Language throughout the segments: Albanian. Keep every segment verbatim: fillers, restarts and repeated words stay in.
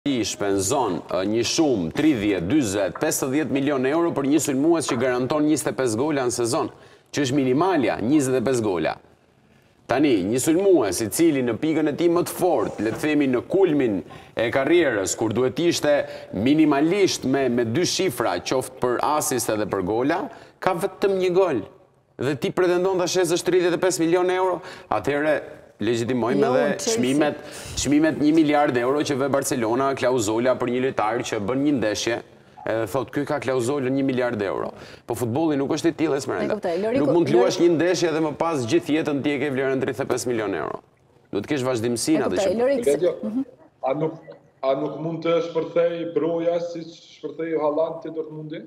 I shpenzon një shumë tridhjetë, dyzet, pesëdhjetë milion euro për një sulmues që garanton njëzet e pesë gola në sezon, që është minimalja, njëzet e pesë gola. Tani, një sulmues i cili në pikën e tij më të fortë, le të themi në kulmin e karrierës, kur duhet ishte minimalisht me, me dy shifra, qoftë për asist edhe për gola, ka vetëm një gol. Dhe ti pretendon ta shesësh tridhjetë e pesë milion euro, atëherë legjitimojmë edhe çmimet, çmimet një miliard euro që vë Barcelona, klauzola për një lojtar që bën një ndeshje, edhe thot ky ka klauzolën një miliard euro. Po futbolli nuk është i tillë Esmeralda. Nuk mund të luash një ndeshje dhe më pas gjithë jetën ti e ke vlerën tridhjetë e pesë milion euro. Duhet të kesh vazhdimsinë atë që. A nuk a nuk mund të shpërthej Broja siç shpërthej Haaland te Dortmundi?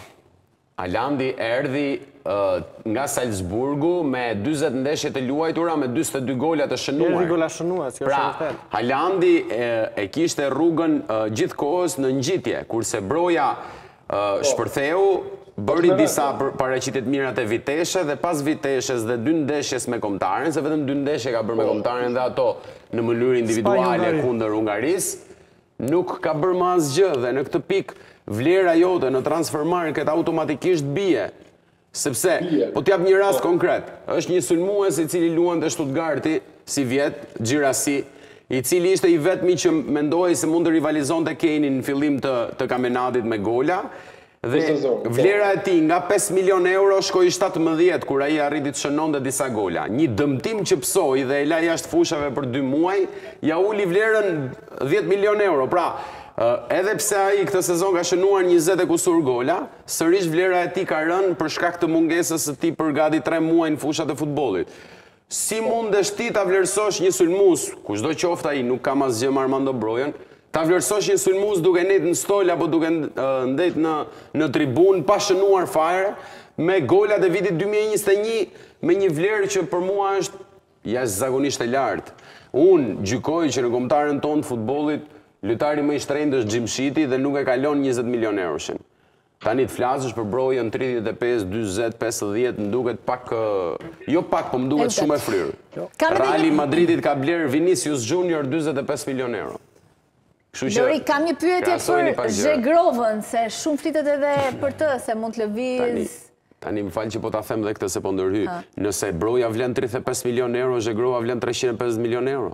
Haalandi erdhi uh, nga Salzburgu me dyzet ndeshje të luajtura me dyzet e dy gola të shënuar. Erdhi gola shënuar, kjo pra, është vërtet. Haalandi e, e kishte rrugën uh, gjithkohës në ngjitje, kurse Broja uh, shpërtheu, bëri disa paraqitje të mira te Viteshe dhe pas Viteshes dhe dy ndeshjes me Kombëtaren, se vetëm dy ndeshje ka bërë me Kombëtaren dhe ato në mënyrë individuale kundër Hungarisë, nuk ka bërë më asgjë dhe në këtë pikë vlera jote në transfermarket automatikisht bie, sepse, po t'jap një rast konkret, është një sulmues i cili luan të Stuttgarti, si vjet, Gjirasi, i cili ishte i vetmi që mendoi se mund të rivalizon të Keinin në fillim të, të kampionatit me gola, dhe vlera e tij nga pesë milion euro shkoi shtatëmbëdhjetë, kur ai arriti të shënonte disa gola. Një dëmtim që psoi dhe e la jashtë fushave për dy muaj, ja uli vlerën dhjetë milion euro. Pra, Uh, edhe pse ai këtë sezon ka shënuar njëzet e kusur gola, sërish vlera e tij ka rënë për shkak të mungesës së tij për gati tre muaj në fushat e futbollit. Si mundesh ti ta vlerësosh një sulmues, kushdo qoftë ai, nuk kam asgjë me Armando Brojan, ta vlerësosh një sulmues duke nejt në stol apo duke uh, ndet në në tribun pa shënuar fare me golat e vitit dy mijë e njëzet e një me një vlerë që për mua është jashtëzakonisht e lartë. Unë gjykoj që në kombëtaren tonë të futbollit lojtari më i shtrenjtë është Gjimshiti dhe nuk e kalon njëzet milion euroshin. Tani të flasësh për Brojen tridhjetë e pesë, dyzet, pesëdhjetë, më duket pak, jo pak, po më duket shumë e fryrë. Reali Madridit ka bler Vinicius Junior dyzet e pesë milion euro. Dori, kam një pyetje për Zhegrovën, se shumë flitet edhe për të, se mund të lëviz. Tani më falë që po ta them dhe këtë se po ndërhy. Nëse Broja vlen tridhjetë e pesë milion euro, Zhegrova vlen treqind e pesëdhjetë milion euro.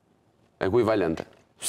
E ku i valente?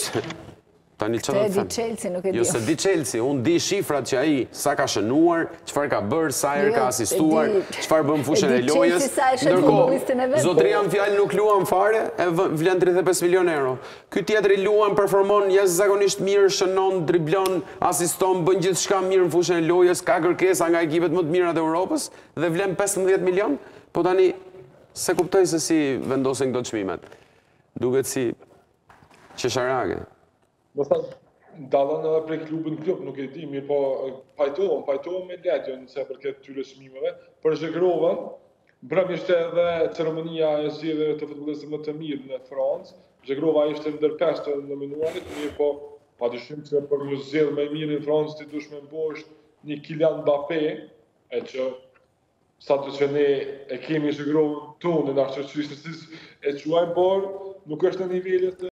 Tani që të di Chelsea, nuk e di. Jo se di Chelsea, unë di shifrat që ai sa ka shënuar, çfarë ka bërë, sa herë ka asistuar, çfarë bën fushën e lojës. Ndërkohë, zotëria në fjalë nuk luan fare, e vlen tridhjetë e pesë milion euro. Ky tjetri luan, performon jashtëzakonisht mirë, shënon, driblon, asiston, bën gjithçka mirë në fushën e lojës, ka kërkesa nga ekipet më të mira të Europës dhe vlen pesëmbëdhjetë milion. Po tani se kuptoj se si vendosen këto çmimet. Duket si qesharake. Do thot, dallon edhe prej klubin klub, nuk e di, mirë po pajtohem, pajtohem me Ledjon se përket këtyre çmimeve. Për Zhegrovën, brëm ishte edhe ceremonia e zgjedhjeve të futbollistëve më të mirë në Francë. Zhegrova ishte ndër pesë të nominuarit, mirë po padyshim se për një zgjedhje më mirë në Francë ti dush me mbosh një Kylian Mbappé, e që sa të që ne e kemi Zhegrovën tonë në shoqërisë e quajmë, por nuk është në nivelet